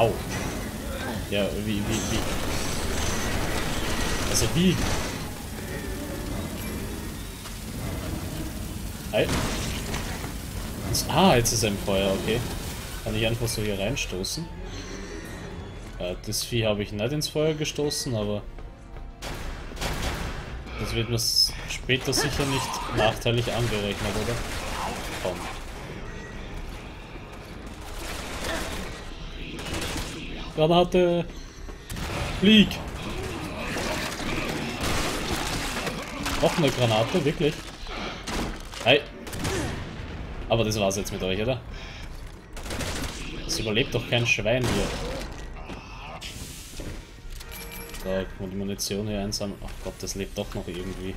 Au. Ja, wie. Also wie? Ei. Ah, jetzt ist er im Feuer, okay. Kann ich einfach so hier reinstoßen. Das Vieh habe ich nicht ins Feuer gestoßen, aber das wird mir später sicher nicht nachteilig angerechnet, oder? Komm. Granate! Flieg! Noch eine Granate, wirklich? Hey! Aber das war's jetzt mit euch, oder? Es überlebt doch kein Schwein hier. So, kann man die Munition hier einsammeln. Ach Gott, das lebt doch noch irgendwie.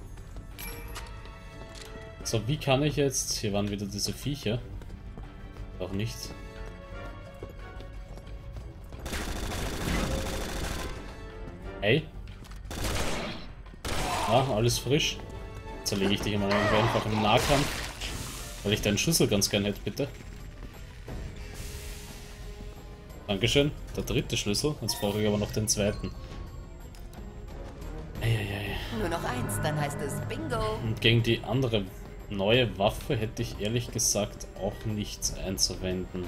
So, wie kann ich jetzt... Hier waren wieder diese Viecher. Auch nicht. Hey. Ah, alles frisch. Zerlege ich dich mal einfach im Nahkampf. Weil ich deinen Schlüssel ganz gern hätte, bitte. Dankeschön. Der dritte Schlüssel. Jetzt brauche ich aber noch den zweiten. Eieiei. Nur noch eins, dann heißt es Bingo. Und gegen die andere neue Waffe hätte ich ehrlich gesagt auch nichts einzuwenden.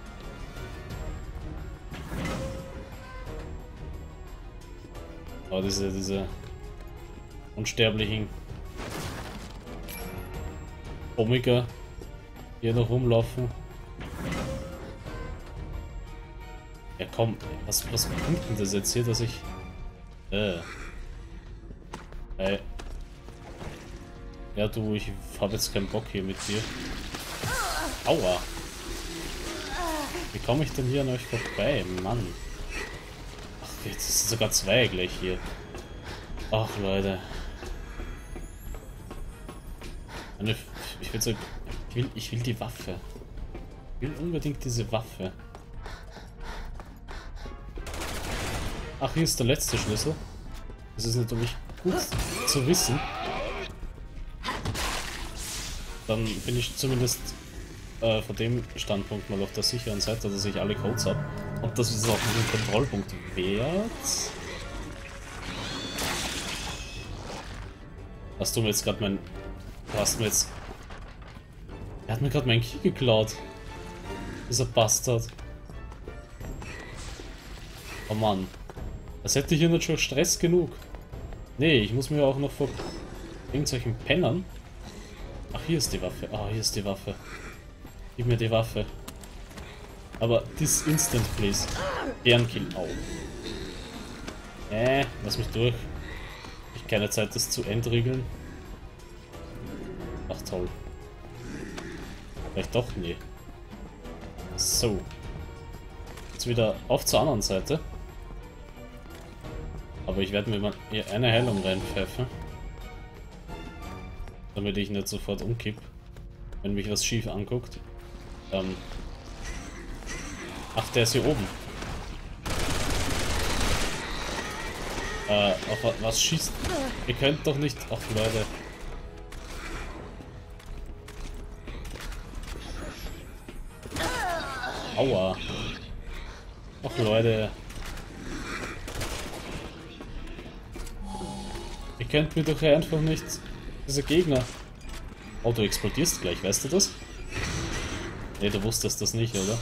Aber diese unsterblichen Omega hier noch rumlaufen. Ja komm, was bringt denn das jetzt hier, dass ich... Hey. Ja du, ich habe jetzt keinen Bock hier mit dir. Aua. Wie komme ich denn hier an euch vorbei? Mann. Ach, jetzt sind sogar zwei gleich hier. Ach Leute. Ich will so... Ich will die Waffe. Ich will unbedingt diese Waffe. Ach, hier ist der letzte Schlüssel. Das ist natürlich gut zu wissen. Dann bin ich zumindest von dem Standpunkt mal auf der sicheren Seite, dass ich alle Codes habe. Und das ist auch ein Kontrollpunkt wert. Hast du mir jetzt gerade mein... Hast du mir jetzt... Er hat mir gerade meinen Key geklaut. Dieser Bastard. Oh Mann. Das hätte ich hier nicht schon Stress genug. Nee, ich muss mir auch noch vor irgendwelchen Pennern... Ach, hier ist die Waffe. Ah, hier ist die Waffe. Gib mir die Waffe. Aber this instant, please. Ehrenkill. Au. Lass mich durch. Ich habe keine Zeit, das zu entriegeln. Ach, toll. Vielleicht doch? Nee. So. Jetzt wieder auf zur anderen Seite. Aber ich werde mir mal hier eine Heilung reinpfeifen. Damit ich nicht sofort umkipp, wenn mich was schief anguckt. Ach, der ist hier oben. Auf was schießt? Ihr könnt doch nicht... Ach, Leute. Aua. Ach, Leute. Ihr könnt mir doch einfach nicht... Diese Gegner. Oh, du explodierst gleich, weißt du das? Ne, du wusstest das nicht, oder?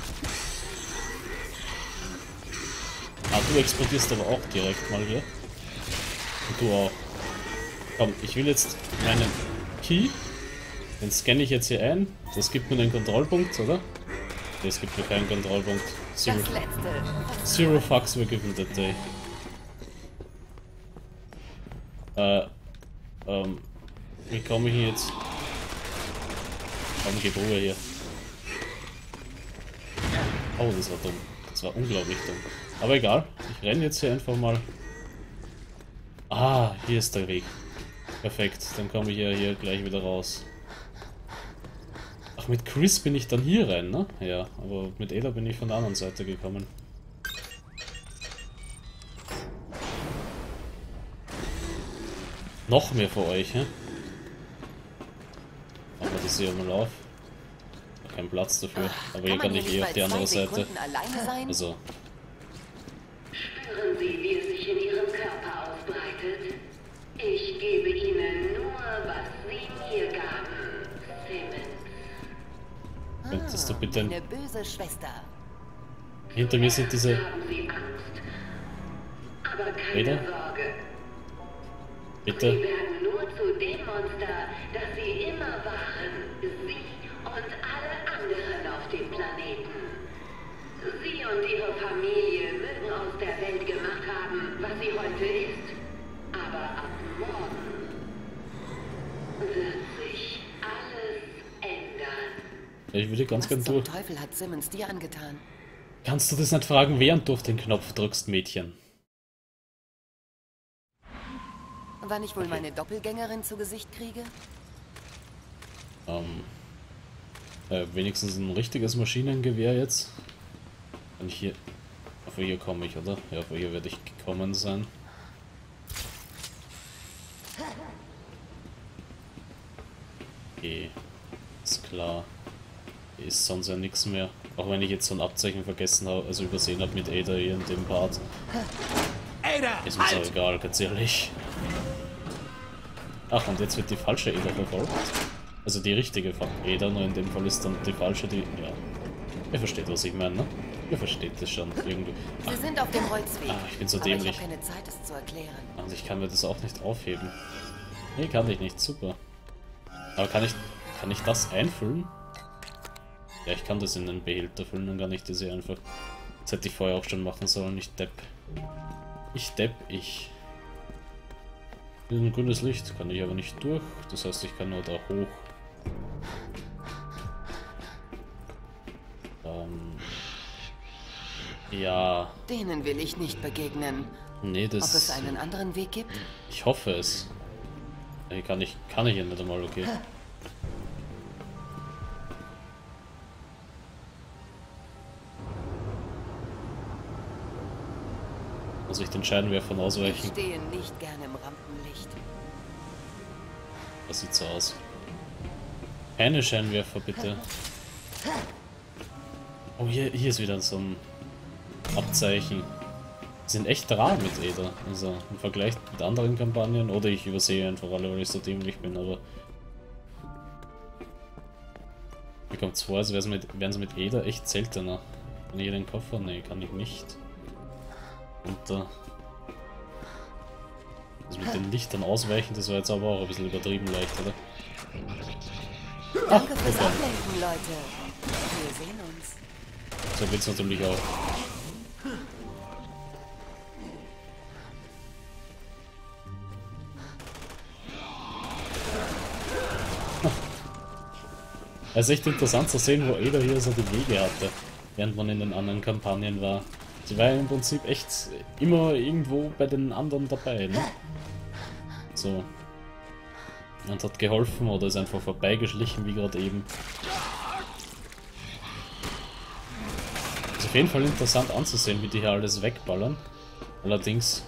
Ah, du explodierst aber auch direkt mal hier. Und du auch. Komm, ich will jetzt meinen Key. Den scanne ich jetzt hier ein. Das gibt mir den Kontrollpunkt, oder? Ne, es gibt mir keinen Kontrollpunkt. Zero fucks were given that day. Wie komme ich jetzt? Komm, gib Ruhe hier. Oh, das war dumm. Das war unglaublich dumm. Aber egal. Ich renne jetzt hier einfach mal. Ah, hier ist der Weg. Perfekt. Dann komme ich ja hier gleich wieder raus. Ach, mit Chris bin ich dann hier rein, ne? Ja, aber mit Ada bin ich von der anderen Seite gekommen. Noch mehr für euch, hä? Machen wir das hier mal auf. keinen Platz dafür. Aber hier Kann kann man ich hier eh nicht auf die mal andere 2 Seite. Sekunden alleine sein? Also, Spüren Sie, wie es sich in Ihrem Körper ausbreitet? Ich gebe Ihnen nur, was Sie mir gaben, Simmons. könntest du bitte... Eine böse Schwester. Hinter mir sind diese... Haben Sie Angst? Aber keine Rede? Sorge. Sie Bitte. werden nur zu dem Monster, das Sie immer waren. Sie und alle anderen auf dem Planeten. Sie und Ihre Familie mögen aus der Welt gemacht haben, was sie heute ist. Aber ab morgen wird sich alles ändern. Ich würde ganz Was gern zum durch. Teufel hat Simmons dir angetan? Kannst du das nicht fragen, während du auf den Knopf drückst, Mädchen? Wann ich wohl meine Doppelgängerin zu Gesicht kriege? Wenigstens ein richtiges Maschinengewehr jetzt. Kann ich hier... Auf hier komme ich, oder? Ja, auf hier werde ich gekommen sein. Okay. Ist klar. Hier ist sonst ja nichts mehr. Auch wenn ich jetzt so ein Abzeichen vergessen habe, also übersehen habe mit Ada hier in dem Part. Ada, Ist mir auch egal, ganz ehrlich. Ach, und jetzt wird die falsche Ada verfolgt. Also die richtige Ada, nur in dem Fall ist dann die falsche, die... Ja. Ihr versteht, was ich meine, ne? Ihr versteht das schon irgendwie. Sie sind auf dem Holzweg. Ich bin so aber ich dämlich. habe keine Zeit, es zu erklären. Also ich kann mir das auch nicht aufheben. Nee, kann ich nicht, super. Aber kann ich das einfüllen? Ja, ich kann das in den Behälter füllen, dann kann ich das hier einfach... Das hätte ich vorher auch schon machen sollen, ich Depp. Ich Depp, ich. Hier ist ein grünes Licht, kann ich aber nicht durch. Das heißt, ich kann nur da hoch. Ja. Denen will ich nicht begegnen. Nee, Ob es das... einen anderen Weg gibt? Ich hoffe es. Hier kann ich ja nicht einmal, okay. Muss ich den Scheinwerfern Ich ausweichen? stehe nicht gerne im Rampenlicht. Das sieht so aus. Keine Scheinwerfer, bitte. Oh, hier ist wieder so ein Abzeichen. Die sind echt rar mit Ada. Also im Vergleich mit anderen Kampagnen. Oder ich übersehe einfach alle, weil ich so dämlich bin, aber... Mir kommt es vor, als wären sie mit Ada echt seltener. Kann ich hier den Koffer? Nee, kann ich nicht. Und da... Das mit den Lichtern ausweichen, das war jetzt aber auch ein bisschen übertrieben leicht, oder? Danke fürs Ablenken, Leute. Wir sehen uns. So geht's natürlich auch. Es ist echt interessant zu sehen, wo Ada hier so die Wege hatte, während man in den anderen Kampagnen war. Sie war ja im Prinzip echt immer irgendwo bei den anderen dabei, ne? So. Und hat geholfen oder ist einfach vorbeigeschlichen, wie gerade eben. Ist auf jeden Fall interessant anzusehen, wie die hier alles wegballern. Allerdings...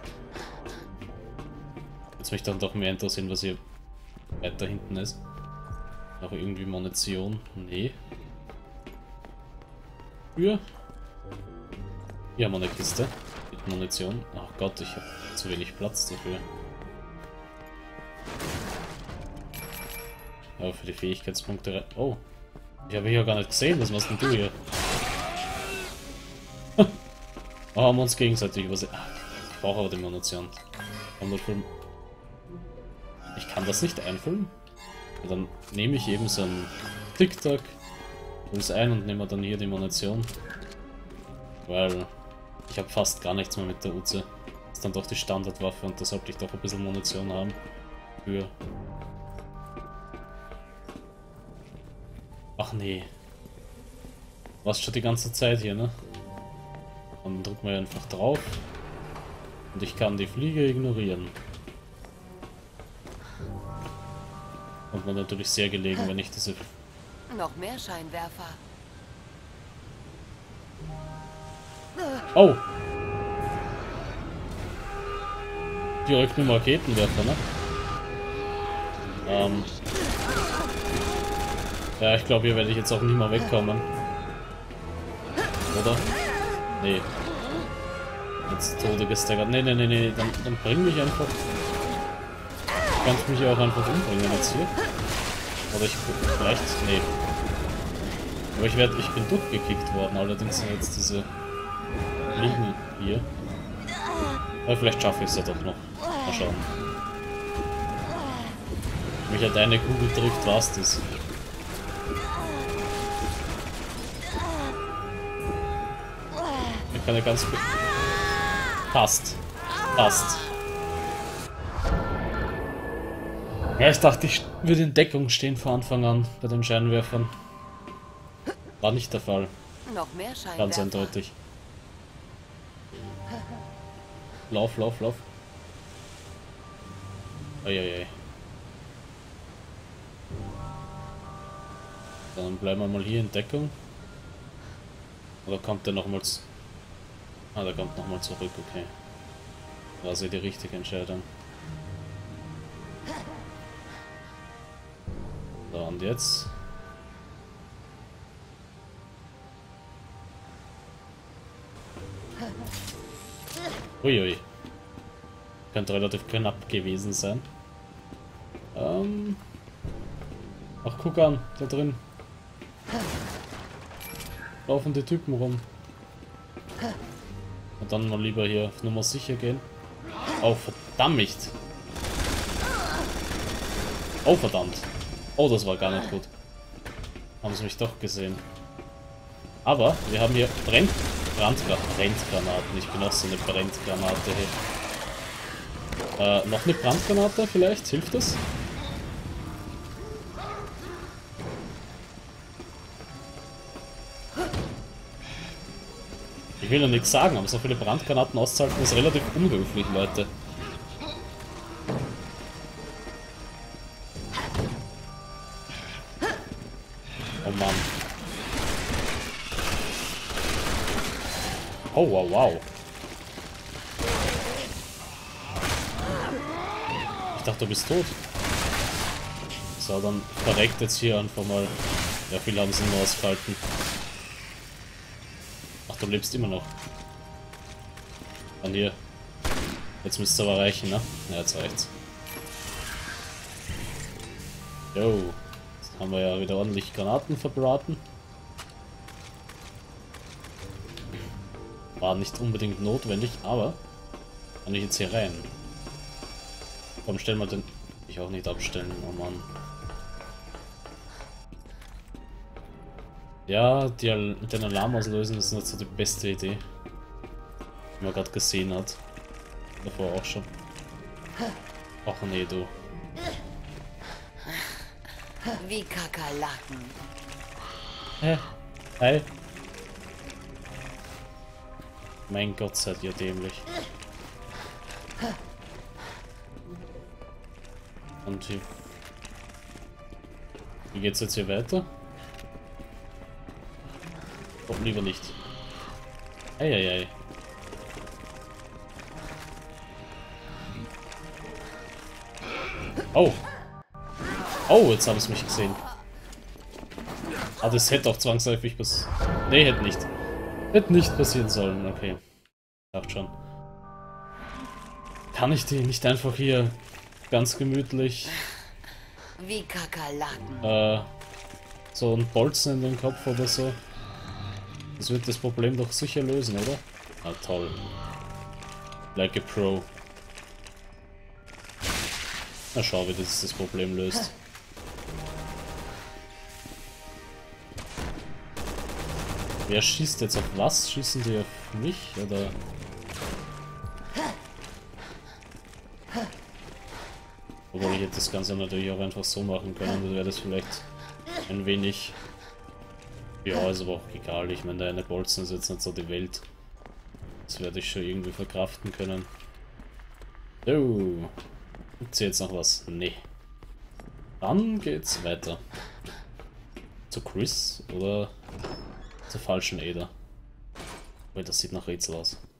Jetzt mich dann doch mehr interessieren, was hier weiter hinten ist. Auch irgendwie Munition? Nee. Für? Hier haben wir eine Kiste mit Munition. Ach Gott, ich habe zu wenig Platz dafür. Aber für die Fähigkeitspunkte... Oh, ich habe hier gar nicht gesehen. Was machst denn du hier? Oh, haben wir uns gegenseitig übersehen. Ich brauche aber die Munition. Ich kann das nicht einfüllen. Und dann nehme ich eben so ein Tic-Tac, fülle es ein und nehme dann hier die Munition. Weil ich habe fast gar nichts mehr mit der Uzi. Das ist dann doch die Standardwaffe und da sollte ich doch ein bisschen Munition haben. Für... Ach nee. Warst schon die ganze Zeit hier, ne? Dann drücken wir einfach drauf. Und ich kann die Fliege ignorieren. Kommt mir natürlich sehr gelegen, wenn ich diese... Noch mehr Scheinwerfer. Oh! Direkt mit dem Raketenwerfer, ne? Ja, ich glaube, hier werde ich jetzt auch nicht mehr wegkommen. Oder? Nee. Jetzt Tode gestaggert. Nee. Dann bring mich einfach. Du kannst mich ja auch einfach umbringen jetzt hier. Oder ich vielleicht. Nee. Aber ich bin durchgekickt worden, allerdings sind jetzt diese Liegen hier. Aber vielleicht schaffe ich es ja doch noch. Mal schauen. Wenn mich ja deine Kugel trifft, war's das. Ich kann ja ganz gut. Passt. Ja, ich dachte, ich würde in Deckung stehen von Anfang an bei den Scheinwerfern. War nicht der Fall. Noch mehr Scheinwerfer. Ganz eindeutig. Lauf. Eieiei. Dann bleiben wir mal hier in Deckung. Oder kommt der nochmals? Ah, der kommt nochmal zurück, okay. War sie die richtige Entscheidung. So, und jetzt? Uiui. Könnte relativ knapp gewesen sein. Ach, guck an, da drin. Laufen die Typen rum. Und dann mal lieber hier auf Nummer sicher gehen. Oh, verdammt! Oh, verdammt! Oh, das war gar nicht gut. Haben sie mich doch gesehen. Aber wir haben hier Brandgranaten. Ich bin auch so eine Brandgranate hier. Noch eine Brandgranate vielleicht? Hilft das? Ich will ja nichts sagen, aber so viele Brandgranaten auszuhalten ist relativ unhöflich, Leute. Oh Mann. Oh, wow. Ich dachte, du bist tot. So, dann verreckt jetzt hier einfach mal. Ja, viele haben sie nur ausgehalten. Ach, du lebst immer noch. An hier. Jetzt müsste es aber reichen, ne? Ja, jetzt reicht's. Jo. Jetzt haben wir ja wieder ordentlich Granaten verbraten. War nicht unbedingt notwendig, aber kann ich jetzt hier rein? Komm, stellen wir den... Ich auch nicht abstellen, oh Mann. Ja, den Alarm auslösen ist nicht so die beste Idee. Die man gerade gesehen hat. Davor auch schon. Ach nee, du. Wie Kakerlaken. Hä? Hi. Mein Gott, seid ihr dämlich. Und hier. Wie geht's jetzt hier weiter? Oh, lieber nicht. Eieiei. Oh. Oh, jetzt haben sie mich gesehen. Ah, das hätte auch zwangsläufig passiert. Nee, hätte nicht. Hätte nicht passieren sollen, okay. Dachte schon. Kann ich die nicht einfach hier ganz gemütlich Wie Kakerlaken. so einen Bolzen in den Kopf oder so? Das wird das Problem doch sicher lösen, oder? Ah, toll. Like a Pro. Na schau, wie das Problem löst. Wer schießt jetzt auf was? Schießen die auf mich, oder? Obwohl ich hätte das Ganze natürlich auch einfach so machen können, dann wäre das vielleicht ein wenig... Ja, ist aber auch egal, ich meine, eine Bolzen ist jetzt nicht so die Welt. Das werde ich schon irgendwie verkraften können. Oh. Gibt's hier jetzt noch was? Nee. Dann geht's weiter. Zu Chris oder zur falschen Ada? Weil das sieht nach Rätsel aus.